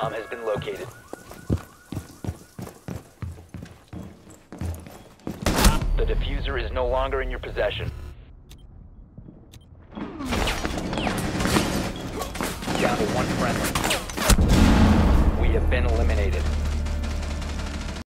bomb has been located. The diffuser is no longer in your possession. Down to one friendly. We have been eliminated.